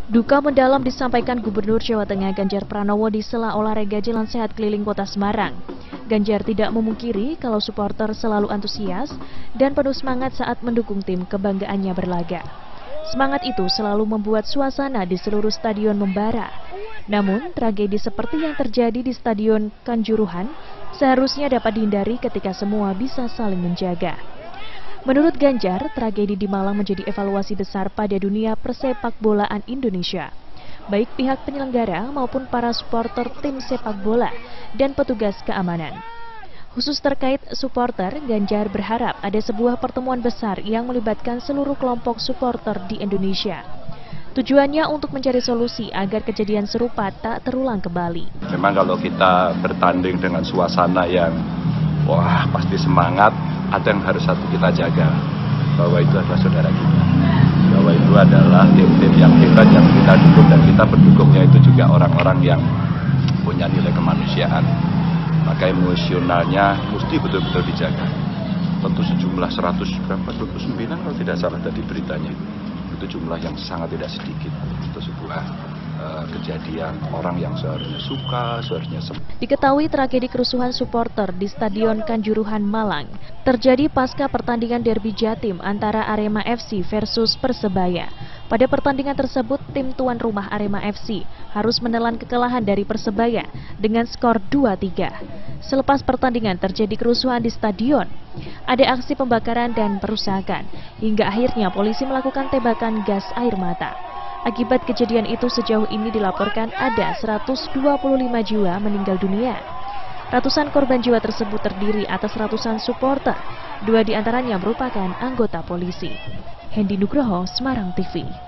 Duka mendalam disampaikan Gubernur Jawa Tengah Ganjar Pranowo di sela olahraga Jalan Sehat keliling Kota Semarang. Ganjar tidak memungkiri kalau supporter selalu antusias dan penuh semangat saat mendukung tim kebanggaannya berlaga. Semangat itu selalu membuat suasana di seluruh stadion membara. Namun, tragedi seperti yang terjadi di Stadion Kanjuruhan seharusnya dapat dihindari ketika semua bisa saling menjaga. Menurut Ganjar, tragedi di Malang menjadi evaluasi besar pada dunia persepak bolaan Indonesia. Baik pihak penyelenggara maupun para supporter tim sepak bola dan petugas keamanan. Khusus terkait supporter, Ganjar berharap ada sebuah pertemuan besar yang melibatkan seluruh kelompok supporter di Indonesia. Tujuannya untuk mencari solusi agar kejadian serupa tak terulang kembali. Memang kalau kita bertanding dengan suasana yang pasti semangat, ada yang harus kita jaga, bahwa itu adalah saudara kita, bahwa itu adalah tim-tim yang kita dukung, dan kita pendukungnya itu juga orang-orang yang punya nilai kemanusiaan. Maka emosionalnya mesti betul-betul dijaga. Tentu sejumlah 129 kalau tidak salah tadi beritanya, itu jumlah yang sangat tidak sedikit. Itu sebuah kejadian orang yang seharusnya suka, seharusnya Diketahui tragedi kerusuhan supporter di Stadion Kanjuruhan Malang terjadi pasca pertandingan derby Jatim antara Arema FC versus Persebaya. Pada pertandingan tersebut, tim tuan rumah Arema FC harus menelan kekalahan dari Persebaya dengan skor 2-3. Selepas pertandingan terjadi kerusuhan di stadion, ada aksi pembakaran dan perusakan, hingga akhirnya polisi melakukan tembakan gas air mata. Akibat kejadian itu sejauh ini dilaporkan ada 125 jiwa meninggal dunia. Ratusan korban jiwa tersebut terdiri atas ratusan supporter, 2 diantaranya merupakan anggota polisi. Hendy Nugroho, Semarang TV.